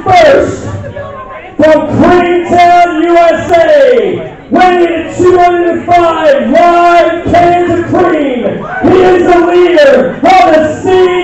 first, from Creamtown, USA, weighing in at 205 live cans of cream, he is the leader of the Steve